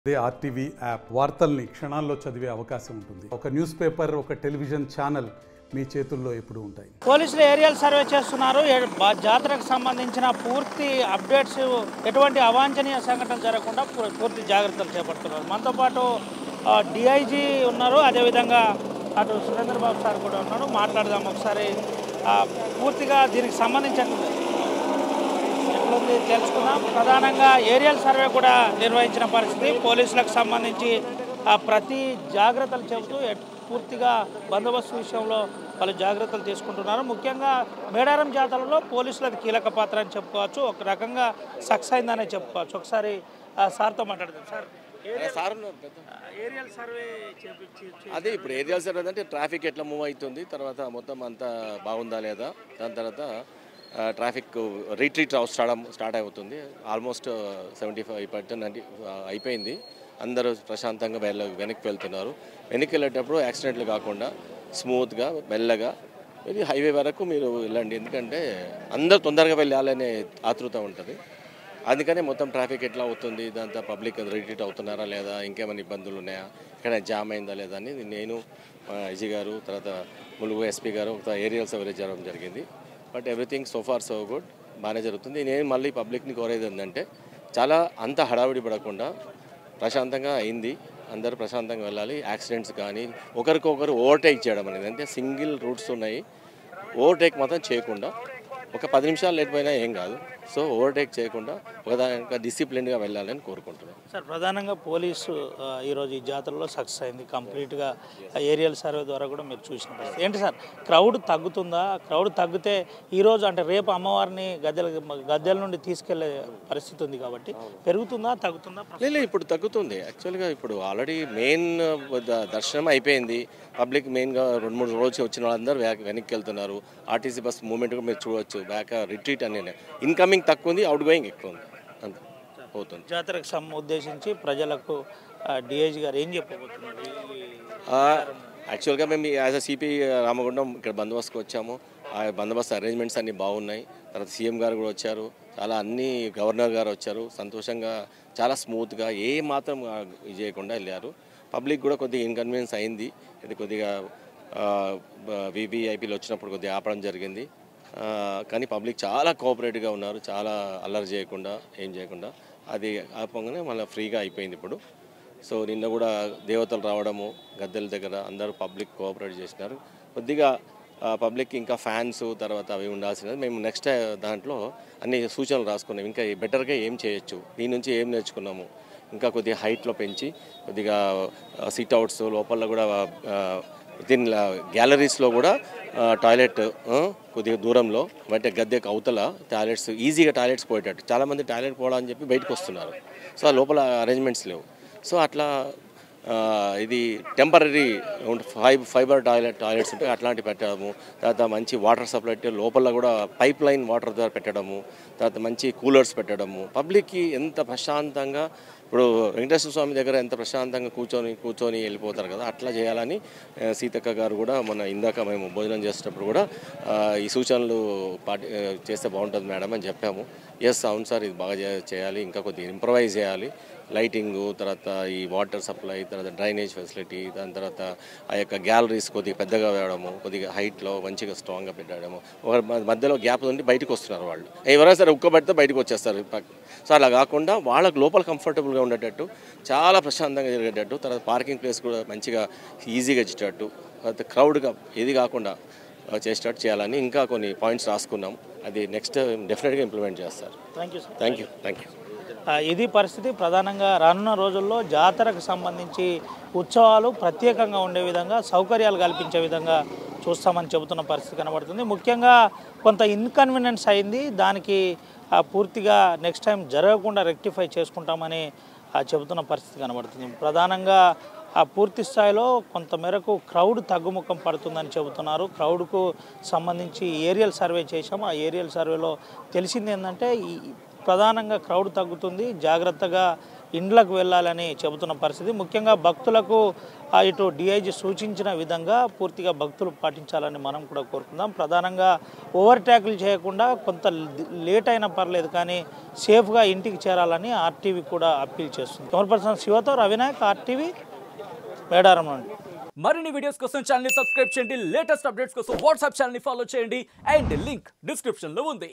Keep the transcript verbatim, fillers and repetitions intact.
అదే RTV app వార్తల్ని క్షణాల్లో చదివే అవకాశం ఉంటుంది. ఒక న్యూస్ పేపర్, ఒక టెలివిజన్ ఛానల్ మీ చేతుల్లో ఎప్పుడు ఉంటాయి. పోలీసులు ఏరియల్ సర్వే చేస్తున్నారు. జాతరకు సంబంధించిన పూర్తి అప్డేట్స్, ఎటువంటి అవాంఛనీయ సంఘటనలు జరగకుండా పూర్తి జాగ్రత్తలు చేపడుతున్నారు. మనతో పాటు డిఐజీ ఉన్నారు, అదేవిధంగా అటు సురేంద్ర బాబు సార్ కూడా ఉన్నారు. మాట్లాడదాం ఒకసారి. పూర్తిగా దీనికి సంబంధించిన ఎట్లుంది తెలుసుకుందాం. ప్రధానంగా ఏరియల్ సర్వే కూడా నిర్వహించిన పరిస్థితి, పోలీసులకు సంబంధించి ప్రతి జాగ్రత్తలు చెబుతూ పూర్తిగా బందోబస్తు విషయంలో వాళ్ళు జాగ్రత్తలు తీసుకుంటున్నారు. ముఖ్యంగా మేడారం జాతరలో పోలీసులది కీలక పాత్ర అని చెప్పుకోవచ్చు. ఒక రకంగా సక్సెస్ అయిందనే చెప్పుకోవచ్చు. ఒకసారి సార్తో మాట్లాడదాం. సార్, ఏరియల్ సర్వే అదే ఇప్పుడు ఏరియల్ సర్వే అంటే ట్రాఫిక్ ఎట్లా మూవ్ అవుతుంది, తర్వాత మొత్తం అంతా బాగుందా లేదా, దాని తర్వాత ట్రాఫిక్ రీట్రీట్ స్టార్ట్ స్టార్ట్ అవుతుంది. ఆల్మోస్ట్ సెవెంటీ ఫైవ్ పర్సెంట్ అంటే అయిపోయింది. అందరూ ప్రశాంతంగా వెళ్ళ వెనక్కి వెళ్తున్నారు. వెనక్కి వెళ్ళేటప్పుడు యాక్సిడెంట్లు కాకుండా స్మూత్గా మెల్లగా ఇది హైవే వరకు మీరు వెళ్ళండి. ఎందుకంటే అందరూ తొందరగా వెళ్ళాలనే ఆతృత ఉంటుంది. అందుకనే మొత్తం ట్రాఫిక్ ఎట్లా అవుతుంది, దాంతో పబ్లిక్ రీట్రీట్ అవుతున్నారా లేదా, ఇంకేమైనా ఇబ్బందులు ఉన్నాయా, ఇక్కడ జామ్ అయిందా లేదా అని నేను ఐజీ గారు, తర్వాత ములుగు ఎస్పీ గారు ఒక ఏరియల్ సర్వే జరగడం జరిగింది. But everything so far so good, బాగానే జరుగుతుంది. నేను మళ్ళీ పబ్లిక్ని కోరేది ఏంటంటే చాలా అంత హడావిడి పడకుండా ప్రశాంతంగా అయింది. అందరూ ప్రశాంతంగా వెళ్ళాలి. యాక్సిడెంట్స్ కానీ ఒకరికొకరు ఓవర్టేక్ చేయడం అనేది, అంటే సింగిల్ రూట్స్ ఉన్నాయి, ఓవర్టేక్ మాత్రం చేయకుండా, ఒక పది నిమిషాలు లేట్ పోయినా ఏం కాదు. సో ఓవర్టేక్ చేయకుండా ఒకదానిగా డిసిప్లిన్గా వెళ్ళాలని కోరుకుంటున్నాను. సార్, ప్రధానంగా పోలీసు ఈరోజు ఈ జాతరలో సక్సెస్ అయింది కంప్లీట్గా. ఏరియల్ సర్వే ద్వారా కూడా మీరు చూసిన పరిస్థితి ఏంటి సార్? క్రౌడ్ తగ్గుతుందా? క్రౌడ్ తగ్గితే ఈరోజు అంటే రేపు అమ్మవారిని గద్దెల గద్దెల నుండి తీసుకెళ్లే పరిస్థితి ఉంది కాబట్టి పెరుగుతుందా తగ్గుతుందా? లేదు, ఇప్పుడు తగ్గుతుంది. యాక్చువల్గా ఇప్పుడు ఆల్రెడీ మెయిన్ దర్శనం అయిపోయింది. పబ్లిక్ మెయిన్గా రెండు మూడు రోజులు వచ్చిన వాళ్ళందరూ వెనక్కి వెళ్తున్నారు. ఆర్టీసీ బస్ మూవ్మెంట్ కూడా మీరు చూడవచ్చు. బ్యాక్ రిట్రీట్ అనే ఇన్కమింగ్ తక్కువ ఉంది, అవుట్ గోయింగ్ ఎక్కువ ఉంది. అంత పోతుంది. జాతరకు ఉద్దేశించి ప్రజలకు డిఐజీ గారు ఏం చెప్పబోతున్నారు? యాక్చువల్గా మేము యాజ్ అ సిపి రామగుండం ఇక్కడ బందోబస్తుకు వచ్చాము. ఆ బందోబస్తు అరేంజ్మెంట్స్ అన్నీ బాగున్నాయి. తర్వాత సీఎం గారు కూడా వచ్చారు, చాలా అన్ని గవర్నర్ గారు వచ్చారు. సంతోషంగా చాలా స్మూత్గా ఏ మాత్రం ఇది చేయకుండా వెళ్ళారు. పబ్లిక్ కూడా కొద్దిగా ఇన్కన్వీనియన్స్ అయింది. ఇది కొద్దిగా వివిఐపీలు వచ్చినప్పుడు కొద్దిగా ఆపడం జరిగింది. కానీ పబ్లిక్ చాలా కోఆపరేటివ్గా ఉన్నారు, చాలా అల్లరి చేయకుండా ఏం చేయకుండా. అది ఆపంగానే మళ్ళీ ఫ్రీగా అయిపోయింది ఇప్పుడు. సో నిన్న కూడా దేవతలు రావడము గద్దెల దగ్గర అందరూ పబ్లిక్ కోఆపరేట్ చేసినారు. కొద్దిగా పబ్లిక్ ఇంకా ఫ్యాన్స్ తర్వాత అవి ఉండాల్సినది. మేము నెక్స్ట్ దాంట్లో అన్ని సూచనలు రాసుకున్నాం. ఇంకా బెటర్గా ఏం చేయొచ్చు, దీని నుంచి ఏం నేర్చుకున్నాము, ఇంకా కొద్దిగా హైట్లో పెంచి కొద్దిగా సిట్ అవుట్స్ లోపల కూడా దీని గ్యాలరీస్లో కూడా టాయిలెట్ కొద్దిగా దూరంలో అంటే గద్దెకు అవతల టాయిలెట్స్ ఈజీగా టాయిలెట్స్ పోయేటట్టు. చాలామంది టాయిలెట్ పోవాలని చెప్పి బయటకు వస్తున్నారు. సో ఆ లోపల అరేంజ్మెంట్స్ లేవు. సో అట్లా ఇది టెంపరీ ఫై ఫైబర్ టాయిలెట్ టాయిలెట్స్ ఉంటాయి, అట్లాంటివి పెట్టడము. తర్వాత మంచి వాటర్ సప్లై లోపల కూడా పైప్ లైన్ వాటర్ ద్వారా పెట్టడము. తర్వాత మంచి కూలర్స్ పెట్టడము. పబ్లిక్కి ఎంత ప్రశాంతంగా, ఇప్పుడు వెంకటేశ్వర స్వామి దగ్గర ఎంత ప్రశాంతంగా కూర్చొని కూర్చొని వెళ్ళిపోతారు కదా, అట్లా చేయాలని సీతక్క గారు కూడా మొన్న ఇందాక మేము భోజనం చేసేటప్పుడు కూడా ఈ సూచనలు పాటి చేస్తే బాగుంటుంది మేడం అని చెప్పాము. ఎస్ అవును సార్, ఇది బాగా చేయాలి, ఇంకా కొద్దిగా ఇంప్రవైజ్ చేయాలి. లైటింగు, తర్వాత ఈ వాటర్ సప్లై, తర్వాత డ్రైనేజ్ ఫెసిలిటీ, దాని తర్వాత ఆ యొక్క గ్యాలరీస్ కొద్దిగా పెద్దగా వేయడము, కొద్దిగా హైట్లో మంచిగా స్ట్రాంగ్గా పెట్టడము. ఒక మధ్యలో గ్యాప్ నుండి బయటకు వస్తున్నారు వాళ్ళు, ఎవరైనా సరే ఉక్కబడితే బయటకు వచ్చేస్తారు. సో అలా కాకుండా వాళ్ళకు లోపల కంఫర్టబుల్గా ఉండేటట్టు, చాలా ప్రశాంతంగా జరిగేటట్టు, తర్వాత పార్కింగ్ ప్లేస్ కూడా మంచిగా ఈజీగా ఇచ్చేటట్టు, తర్వాత క్రౌడ్గా ఏది కాకుండా చేసేటట్టు చేయాలని ఇంకా కొన్ని పాయింట్స్ రాసుకున్నాం. అది నెక్స్ట్ డెఫినెట్గా ఇంప్లిమెంట్ చేస్తారు. Thank you thank you thank you ఇది పరిస్థితి. ప్రధానంగా రానున్న రోజుల్లో జాతరకు సంబంధించి ఉత్సవాలు ప్రత్యేకంగా ఉండే విధంగా సౌకర్యాలు కల్పించే విధంగా చూస్తామని చెబుతున్న పరిస్థితి కనబడుతుంది. ముఖ్యంగా కొంత ఇన్కన్వీనియన్స్ అయింది, దానికి పూర్తిగా నెక్స్ట్ టైం జరగకుండా రెక్టిఫై చేసుకుంటామని చెబుతున్న పరిస్థితి కనబడుతుంది. ప్రధానంగా ఆ పూర్తి స్థాయిలో కొంతమేరకు క్రౌడ్ తగ్గుముఖం పడుతుందని చెబుతున్నారు. క్రౌడ్కు సంబంధించి ఏరియల్ సర్వే చేశాము. ఆ ఏరియల్ సర్వేలో తెలిసింది ఏంటంటే ఈ ప్రధానంగా క్రౌడ్ తగ్గుతుంది, జాగ్రత్తగా ఇండ్లకు వెళ్ళాలని చెబుతున్న పరిస్థితి. ముఖ్యంగా భక్తులకు ఆ, ఇటు డిఐజీ సూచించిన విధంగా పూర్తిగా భక్తులు పాటించాలని మనం కూడా కోరుకుందాం. ప్రధానంగా ఓవర్ ట్యాకిల్ చేయకుండా కొంత లేట్ అయినా పర్లేదు కానీ సేఫ్గా ఇంటికి చేరాలని ఆర్టీవీ కూడా అప్పీల్ చేస్తుంది. కెమెరా పర్సన్ శివతో రవినాయక్, ఆర్టీవీ, మేడారం నుండి. మరిన్ని వీడియోస్ కోసం ఛానల్ ని సబ్స్క్రైబ్ చేయండి. లేటెస్ట్ అప్డేట్స్ కోసం వాట్సాప్ ఛానల్ ని ఫాలో చేయండి. అండ్ లింక్ డిస్క్రిప్షన్ లో ఉంది.